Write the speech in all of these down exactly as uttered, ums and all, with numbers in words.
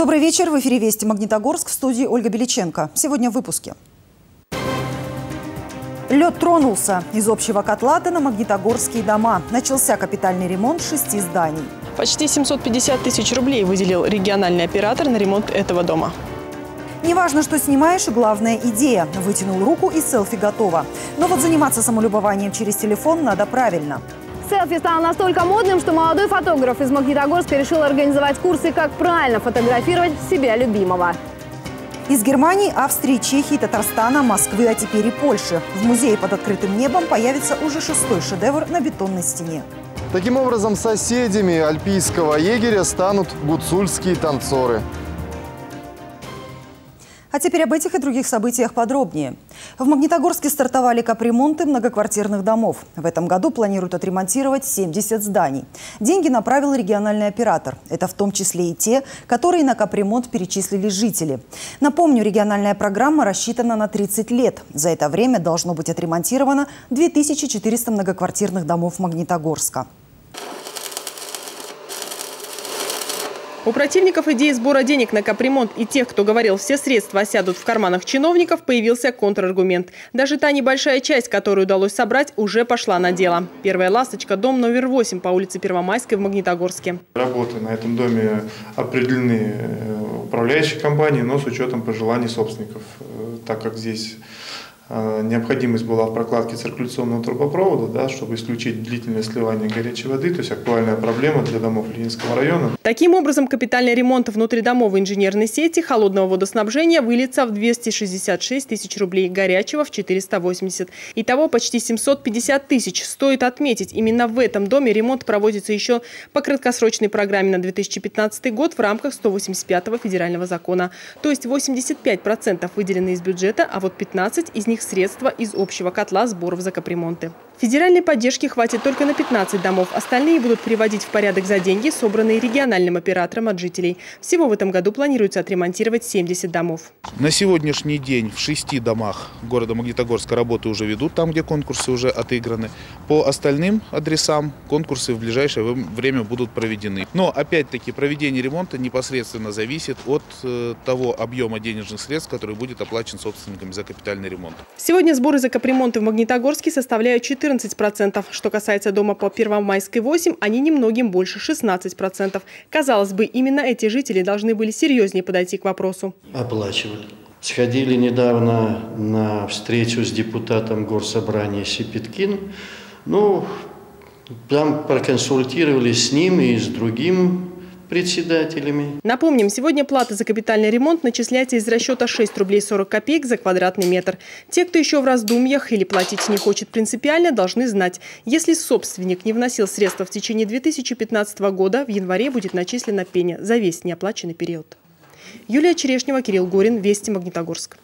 Добрый вечер. В эфире «Вести Магнитогорск», в студии Ольга Беличенко. Сегодня в выпуске. Лед тронулся. Из общего котла на магнитогорские дома. Начался капитальный ремонт шести зданий. Почти семьсот пятьдесят тысяч рублей выделил региональный оператор на ремонт этого дома. Неважно, что снимаешь, главная идея. Вытянул руку и селфи готово. Но вот заниматься самолюбованием через телефон надо правильно. Селфи стало настолько модным, что молодой фотограф из Магнитогорска решил организовать курсы, как правильно фотографировать себя любимого. Из Германии, Австрии, Чехии, Татарстана, Москвы, а теперь и Польши. В музее под открытым небом появится уже шестой шедевр на бетонной стене. Таким образом, соседями альпийского егеря станут гуцульские танцоры. А теперь об этих и других событиях подробнее. В Магнитогорске стартовали капремонты многоквартирных домов. В этом году планируют отремонтировать семьдесят зданий. Деньги направил региональный оператор. Это в том числе и те, которые на капремонт перечислили жители. Напомню, региональная программа рассчитана на тридцать лет. За это время должно быть отремонтировано две тысячи четыреста многоквартирных домов Магнитогорска. У противников идеи сбора денег на капремонт и тех, кто говорил, все средства осядут в карманах чиновников, появился контраргумент. Даже та небольшая часть, которую удалось собрать, уже пошла на дело. Первая ласточка – дом номер восемь по улице Первомайской в Магнитогорске. Работы на этом доме определены управляющей компанией, но с учетом пожеланий собственников, так как здесь необходимость была в прокладке циркуляционного трубопровода, да, чтобы исключить длительное сливание горячей воды, то есть актуальная проблема для домов Ленинского района. Таким образом, капитальный ремонт внутридомовой инженерной сети холодного водоснабжения выльется в двести шестьдесят шесть тысяч рублей, горячего в четыреста восемьдесят. Итого почти семьсот пятьдесят тысяч. Стоит отметить, именно в этом доме ремонт проводится еще по краткосрочной программе на две тысячи пятнадцатый год в рамках сто восемьдесят пятого федерального закона. То есть восемьдесят пять процентов выделены из бюджета, а вот пятнадцать из них средства из общего котла сборов за капремонты. Федеральной поддержки хватит только на пятнадцать домов. Остальные будут приводить в порядок за деньги, собранные региональным оператором от жителей. Всего в этом году планируется отремонтировать семьдесят домов. На сегодняшний день в шести домах города Магнитогорска работы уже ведут, там, где конкурсы уже отыграны. По остальным адресам конкурсы в ближайшее время будут проведены. Но, опять-таки, проведение ремонта непосредственно зависит от э, того объема денежных средств, который будет оплачен собственниками за капитальный ремонт. Сегодня сборы за капремонты в Магнитогорске составляют четырнадцать процентов. Что касается дома по Первомайской восемь, они немногим больше – шестнадцать процентов. Казалось бы, именно эти жители должны были серьезнее подойти к вопросу. Оплачивали. Сходили недавно на встречу с депутатом Горсобрания Сипиткин. Ну, там проконсультировались с ним и с другим председателями. Напомним, сегодня плата за капитальный ремонт начисляется из расчета шесть рублей сорок копеек за квадратный метр. Те, кто еще в раздумьях или платить не хочет принципиально, должны знать, если собственник не вносил средства в течение две тысячи пятнадцатого года, в январе будет начислена пеня за весь неоплаченный период. Юлия Черешнева, Кирилл Горин, Вести Магнитогорск.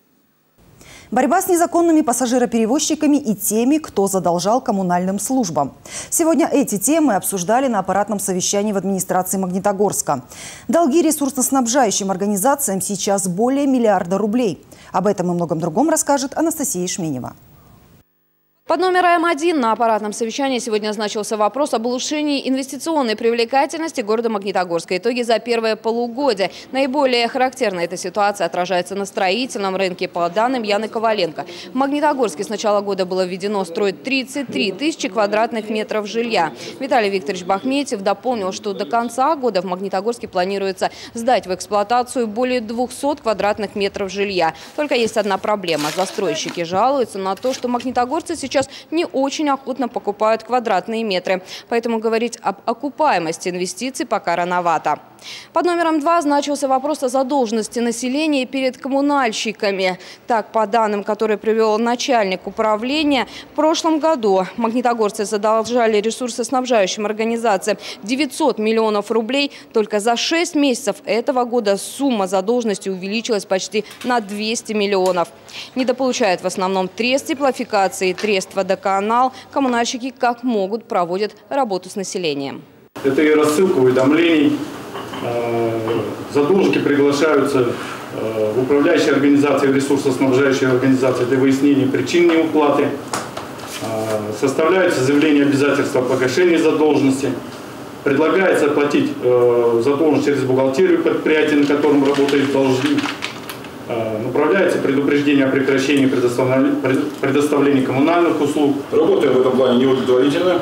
Борьба с незаконными пассажироперевозчиками и теми, кто задолжал коммунальным службам. Сегодня эти темы обсуждали на аппаратном совещании в администрации Магнитогорска. Долги ресурсоснабжающим организациям сейчас более миллиарда рублей. Об этом и многом другом расскажет Анастасия Шменева. Под номером один на аппаратном совещании сегодня значился вопрос об улучшении инвестиционной привлекательности города Магнитогорска. Итоги за первое полугодие. Наиболее характерно эта ситуация отражается на строительном рынке. По данным Яны Коваленко, в Магнитогорске с начала года было введено строить тридцать три тысячи квадратных метров жилья. Виталий Викторович Бахметьев дополнил, что до конца года в Магнитогорске планируется сдать в эксплуатацию более двухсот квадратных метров жилья. Только есть одна проблема. Застройщики жалуются на то, что магнитогорцы сейчас Сейчас не очень охотно покупают квадратные метры. Поэтому говорить об окупаемости инвестиций пока рановато. Под номером два значился вопрос о задолженности населения перед коммунальщиками. Так, по данным, которые привел начальник управления, в прошлом году магнитогорцы задолжали ресурсоснабжающим организациям девятьсот миллионов рублей. Только за шесть месяцев этого года сумма задолженности увеличилась почти на двести миллионов. Недополучают в основном трест теплофикации, трест водоканал. Коммунальщики как могут проводят работу с населением. Это и рассылка уведомлений. Задолженники приглашаются в управляющие организации, ресурсоснабжающие организации для выяснения причин неуплаты. Составляются заявления обязательства о погашении задолженности. Предлагается оплатить э, задолженность через бухгалтерию предприятия, на котором работает должник. Э, направляется предупреждение о прекращении предоставления, предоставления коммунальных услуг. Работаем в этом плане неудовлетворительно.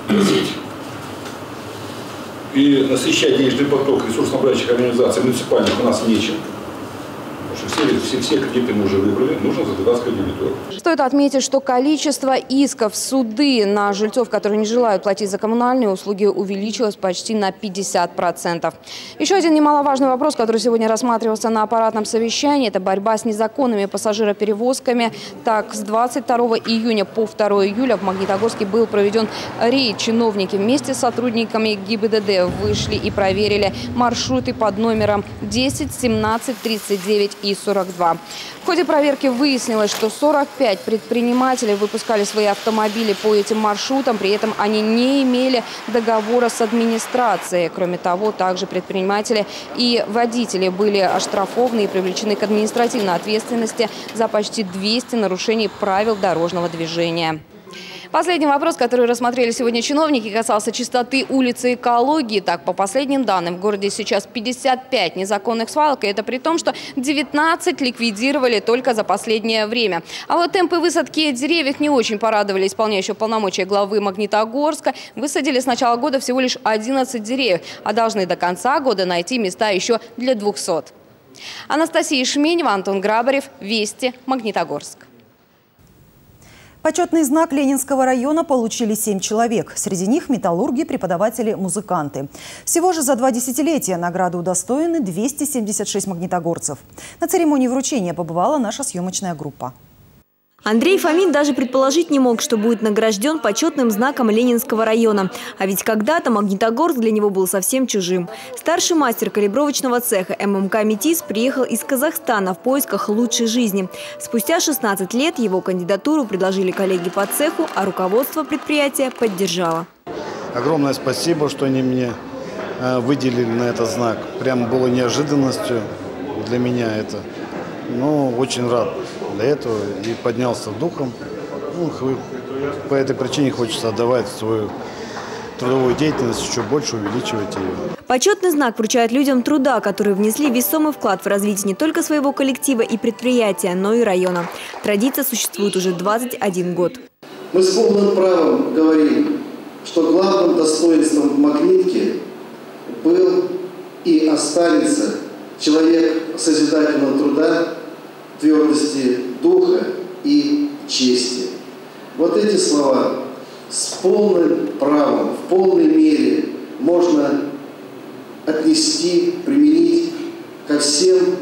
И насыщать денежный поток ресурсоснабжающих организаций муниципальных у нас нечем. Все, все, все кредиты мы уже выбрали, нужно задавать кредитору. Стоит отметить, что количество исков в суды на жильцов, которые не желают платить за коммунальные услуги, увеличилось почти на пятьдесят процентов. Еще один немаловажный вопрос, который сегодня рассматривался на аппаратном совещании, это борьба с незаконными пассажироперевозками. Так, с двадцать второго июня по второго июля в Магнитогорске был проведен рейд. Чиновники вместе с сотрудниками ГИБДД вышли и проверили маршруты под номером десять, семнадцать, тридцать девять и сорок два. В ходе проверки выяснилось, что сорок пять предпринимателей выпускали свои автомобили по этим маршрутам, при этом они не имели договора с администрацией. Кроме того, также предприниматели и водители были оштрафованы и привлечены к административной ответственности за почти двести нарушений правил дорожного движения. Последний вопрос, который рассмотрели сегодня чиновники, касался чистоты улиц и экологии. Так, по последним данным, в городе сейчас пятьдесят пять незаконных свалок, и это при том, что девятнадцать ликвидировали только за последнее время. А вот темпы высадки деревьев не очень порадовали исполняющего полномочия главы Магнитогорска. Высадили с начала года всего лишь одиннадцать деревьев, а должны до конца года найти места еще для двухсот. Анастасия Шменева, Антон Грабарев, Вести, Магнитогорск. Почетный знак Ленинского района получили семь человек. Среди них металлурги, преподаватели, музыканты. Всего же за два десятилетия награды удостоены двести семьдесят шесть магнитогорцев. На церемонии вручения побывала наша съемочная группа. Андрей Фомин даже предположить не мог, что будет награжден почетным знаком Ленинского района. А ведь когда-то Магнитогорск для него был совсем чужим. Старший мастер калибровочного цеха ММК «Метис» приехал из Казахстана в поисках лучшей жизни. Спустя шестнадцать лет его кандидатуру предложили коллеги по цеху, а руководство предприятия поддержало. Огромное спасибо, что они мне выделили на этот знак. Прямо было неожиданностью для меня это. Но очень рад для этого и поднялся духом. Ну, по этой причине хочется отдавать свою трудовую деятельность, еще больше увеличивать ее. Почетный знак вручают людям труда, которые внесли весомый вклад в развитие не только своего коллектива и предприятия, но и района. Традиция существует уже двадцать один год. Мы с полным правом говорим, что главным достоинством Магнитки был и останется человек созидательного труда, твердости духа и чести. Вот эти слова с полным правом, в полной мере можно отнести, применить ко всем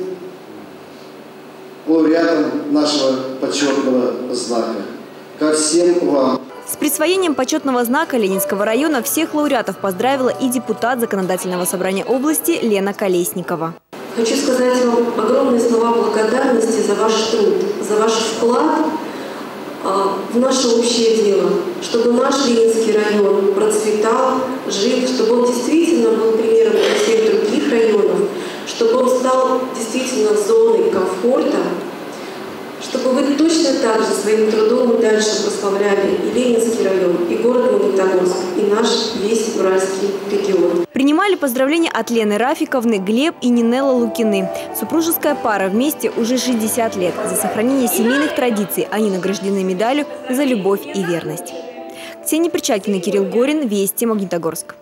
лауреатам нашего почетного знака, ко всем вам. С присвоением почетного знака Ленинского района всех лауреатов поздравила и депутат Законодательного собрания области Лена Колесникова. Хочу сказать вам огромные слова благодарности за ваш труд, за ваш вклад в наше общее дело, чтобы наш Ленинский район процветал, жил, чтобы он действительно был примером для всех других районов, чтобы он стал действительно зоной комфорта, чтобы вы точно так же своим трудом и дальше прославляли и Ленинский район, и город Магнитогорск, и наш весь Уральский регион. Принимали поздравления от Лены Рафиковны, Глеб и Нинелла Лукины. Супружеская пара вместе уже шестьдесят лет. За сохранение семейных традиций они награждены медалью за любовь и верность. Ксения Перчакина, Кирилл Горин, Вести, Магнитогорск.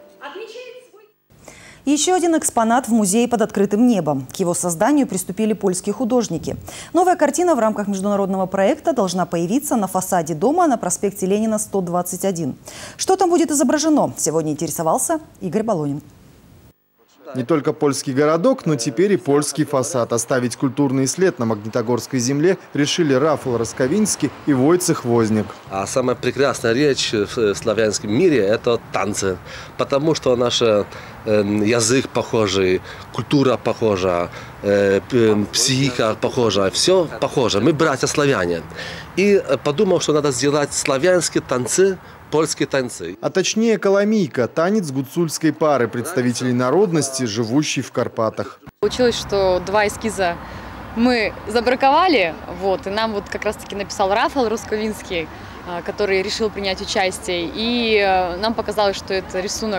Еще один экспонат в музее под открытым небом. К его созданию приступили польские художники. Новая картина в рамках международного проекта должна появиться на фасаде дома на проспекте Ленина, сто двадцать один. Что там будет изображено? Сегодня интересовался Игорь Балонин. Не только польский городок, но теперь и польский фасад. Оставить культурный след на магнитогорской земле решили Рафал Расковинский и Войцех Возняк. А самая прекрасная речь в славянском мире – это танцы. Потому что наш э, язык похожий, культура похожа, э, психика похожа, все похоже. Мы братья-славяне. И подумал, что надо сделать славянские танцы, польские танцы. А точнее коломийка – танец гуцульской пары представителей народности, живущей в Карпатах. Получилось, что два эскиза мы забраковали, вот, и нам вот как раз-таки написал Рафал Расковинский, который решил принять участие. И нам показалось, что это рисунок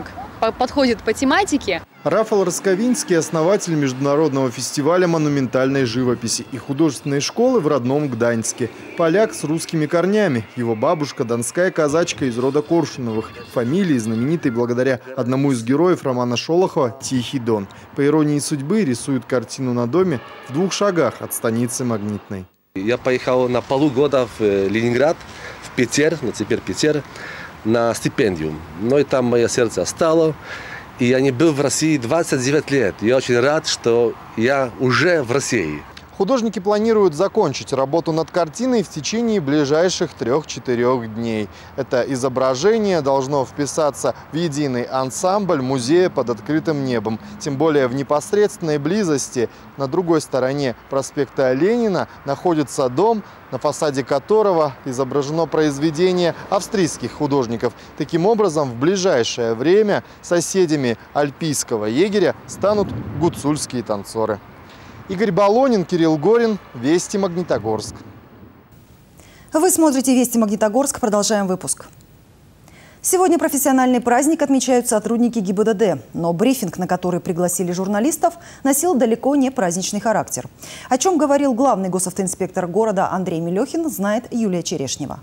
подходит по тематике. Рафал Расковинский – основатель международного фестиваля монументальной живописи и художественной школы в родном Гданьске. Поляк с русскими корнями. Его бабушка – донская казачка из рода Коршуновых. Фамилии знаменитой благодаря одному из героев романа Шолохова «Тихий Дон». По иронии судьбы рисует картину на доме в двух шагах от станицы Магнитной. Я поехал на полгода в Ленинград, в Питер, ну теперь Питер, на стипендию. Но и там мое сердце осталось. И я не был в России двадцать девять лет. Я очень рад, что я уже в России. Художники планируют закончить работу над картиной в течение ближайших трех-четырех дней. Это изображение должно вписаться в единый ансамбль музея под открытым небом. Тем более в непосредственной близости, на другой стороне проспекта Ленина, находится дом, на фасаде которого изображено произведение австрийских художников. Таким образом, в ближайшее время соседями альпийского егеря станут гуцульские танцоры. Игорь Балонин, Кирилл Горин. Вести Магнитогорск. Вы смотрите Вести Магнитогорск. Продолжаем выпуск. Сегодня профессиональный праздник отмечают сотрудники ГИБДД. Но брифинг, на который пригласили журналистов, носил далеко не праздничный характер. О чем говорил главный госавтоинспектор города Андрей Мелехин, знает Юлия Черешнева.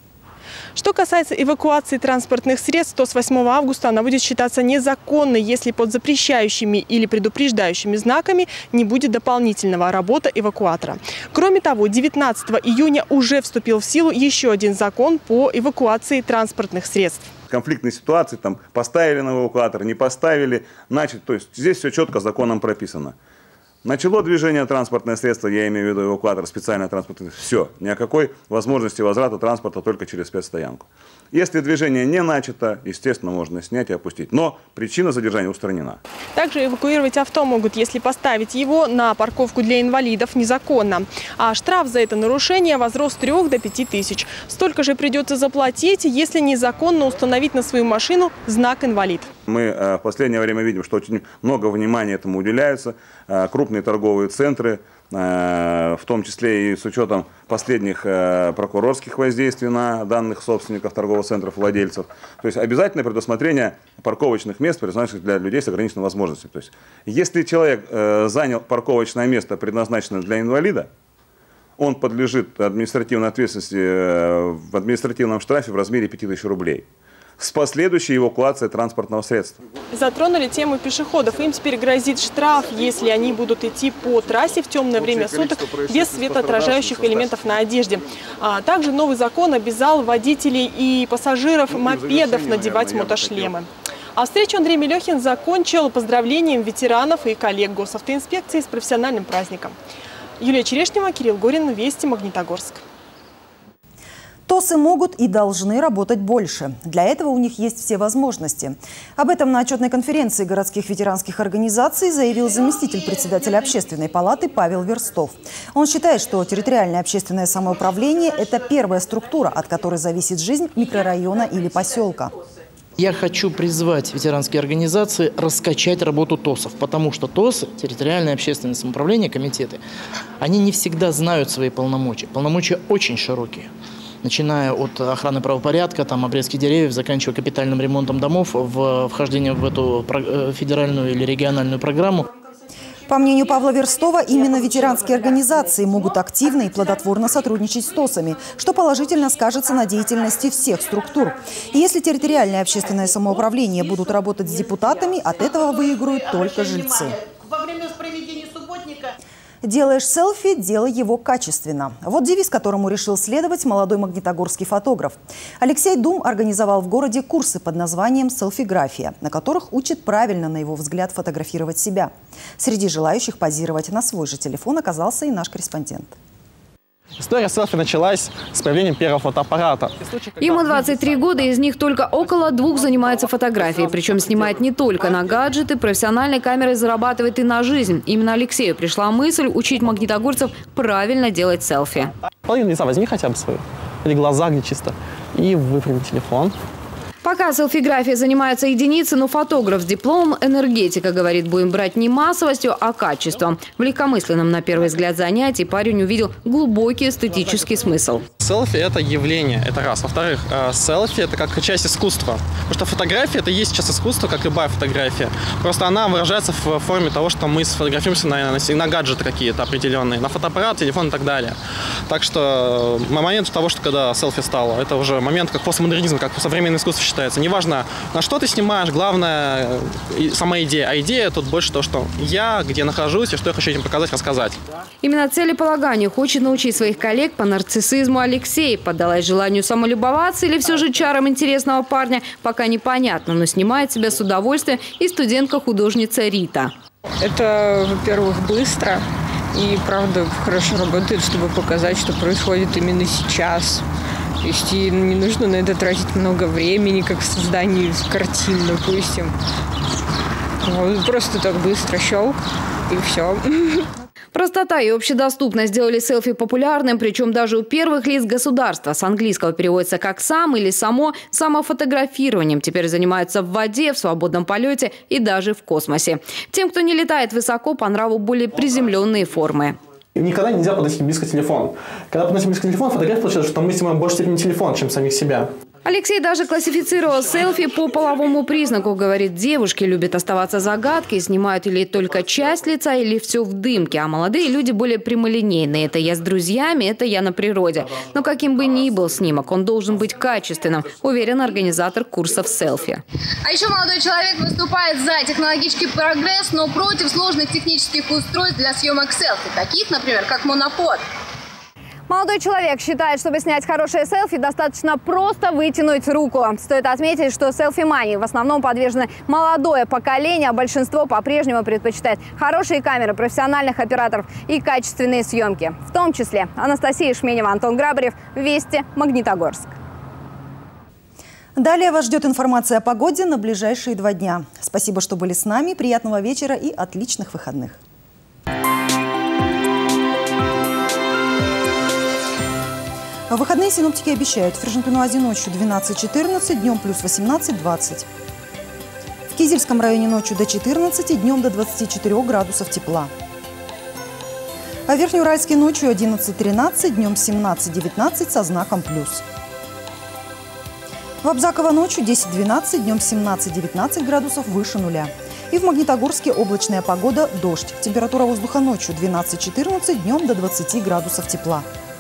Что касается эвакуации транспортных средств, то с восьмого августа она будет считаться незаконной, если под запрещающими или предупреждающими знаками не будет дополнительного работы эвакуатора. Кроме того, девятнадцатого июня уже вступил в силу еще один закон по эвакуации транспортных средств. Конфликтные ситуации, там поставили на эвакуатор, не поставили, значит, то есть здесь все четко законом прописано. Начало движение транспортное средство, я имею в виду эвакуатор, специальное транспортное средство, все, ни о какой возможности возврата транспорта только через спецстоянку. Если движение не начато, естественно, можно снять и опустить, но причина задержания устранена. Также эвакуировать авто могут, если поставить его на парковку для инвалидов незаконно. А штраф за это нарушение возрос с трёх до пяти тысяч. Столько же придется заплатить, если незаконно установить на свою машину знак «инвалид». Мы в последнее время видим, что очень много внимания этому уделяется. Крупные торговые центры, в том числе и с учетом последних прокурорских воздействий на данных собственников торговых центров, владельцев. То есть обязательное предусмотрение парковочных мест, предназначенных для людей с ограниченными возможностями. То есть если человек занял парковочное место, предназначенное для инвалида, он подлежит административной ответственности в административном штрафе в размере пяти тысяч рублей. С последующей эвакуацией транспортного средства. Затронули тему пешеходов. Им теперь грозит штраф, если они будут идти по трассе в темное время суток без светоотражающих элементов на одежде. А также новый закон обязал водителей и пассажиров мопедов надевать мотошлемы. А встречу Андрей Мелехин закончил поздравлением ветеранов и коллег госавтоинспекции с профессиональным праздником. Юлия Черешнева, Кирилл Горин, Вести Магнитогорск. ТОСы могут и должны работать больше. Для этого у них есть все возможности. Об этом на отчетной конференции городских ветеранских организаций заявил заместитель председателя Общественной палаты Павел Верстов. Он считает, что территориальное общественное самоуправление – это первая структура, от которой зависит жизнь микрорайона или поселка. Я хочу призвать ветеранские организации раскачать работу ТОСов, потому что ТОСы, территориальное общественное самоуправление, комитеты, они не всегда знают свои полномочия. Полномочия очень широкие. Начиная от охраны правопорядка, там, обрезки деревьев, заканчивая капитальным ремонтом домов, в вхождение в эту федеральную или региональную программу. По мнению Павла Верстова, именно ветеранские организации могут активно и плодотворно сотрудничать с ТОСами, что положительно скажется на деятельности всех структур. И если территориальное общественное самоуправление будут работать с депутатами, от этого выиграют только жильцы. «Делаешь селфи – делай его качественно». Вот девиз, которому решил следовать молодой магнитогорский фотограф. Алексей Дум организовал в городе курсы под названием «Селфиграфия», на которых учат правильно, на его взгляд, фотографировать себя. Среди желающих позировать на свой же телефон оказался и наш корреспондент. История селфи началась с появлением первого фотоаппарата. Ему двадцать три года, из них только около двух занимается фотографией. Причем снимает не только на гаджеты, профессиональной камерой зарабатывает и на жизнь. Именно Алексею пришла мысль учить магнитогорцев правильно делать селфи. Половину лица возьми хотя бы свою, или глаза где чисто, и выпрями телефон. Пока селфиграфией занимаются единицы, но фотограф с дипломом энергетика говорит, будем брать не массовостью, а качеством. В легкомысленном на первый взгляд занятии парень увидел глубокий эстетический смысл. Селфи – это явление, это раз. Во-вторых, селфи – это как часть искусства. Потому что фотография – это и есть сейчас искусство, как любая фотография. Просто она выражается в форме того, что мы сфотографируемся на, на, на гаджеты какие-то определенные, на фотоаппарат, телефон и так далее. Так что момент того, что когда селфи стало, это уже момент как постмодернизм, как современное искусство считается. Неважно, на что ты снимаешь, главное сама идея. А идея тут больше то, что я, где нахожусь и что я хочу этим показать, рассказать. Именно целеполаганию хочет научить своих коллег по нарциссизму Алексей. Поддалась желанию самолюбоваться или все же чарам интересного парня, пока непонятно, но снимает себя с удовольствием и студентка-художница Рита. Это, во-первых, быстро и, правда, хорошо работает, чтобы показать, что происходит именно сейчас. То есть и не нужно на это тратить много времени, как в создании картин, допустим. Вот, просто так быстро щелк и все. Простота и общедоступность сделали селфи популярным, причем даже у первых лиц государства. С английского переводится как «сам» или «само». Самофотографированием теперь занимаются в воде, в свободном полете и даже в космосе. Тем, кто не летает высоко, по нраву более приземленные формы. Никогда нельзя подносить близко телефон. Когда подносим близко телефон, фотография получается, что мы снимаем больше степени телефон, чем самих себя. Алексей даже классифицировал селфи по половому признаку. Говорит, девушки любят оставаться загадкой, снимают или только часть лица, или все в дымке. А молодые люди более прямолинейные. Это я с друзьями, это я на природе. Но каким бы ни был снимок, он должен быть качественным, уверен организатор курсов селфи. А еще молодой человек выступает за технологический прогресс, но против сложных технических устройств для съемок селфи, таких, например, как монопод. Молодой человек считает, чтобы снять хорошее селфи, достаточно просто вытянуть руку. Стоит отметить, что селфи-мании в основном подвержены молодое поколение, а большинство по-прежнему предпочитает хорошие камеры, профессиональных операторов и качественные съемки. В том числе Анастасия Шменева, Антон Грабарев, Вести, Магнитогорск. Далее вас ждет информация о погоде на ближайшие два дня. Спасибо, что были с нами. Приятного вечера и отличных выходных. В выходные синоптики обещают: в Фершентуну-Азе ночью двенадцать-четырнадцать, днем плюс восемнадцать-двадцать. В Кизельском районе ночью до четырнадцати, днем до двадцати четырёх градусов тепла. А в Верхнеуральске ночью одиннадцать-тринадцать, днем семнадцать-девятнадцать со знаком плюс. В Абзаково ночью десять-двенадцать, днем семнадцать-девятнадцать градусов выше нуля. И в Магнитогорске облачная погода, дождь. Температура воздуха ночью двенадцать-четырнадцать, днем до двадцати градусов тепла.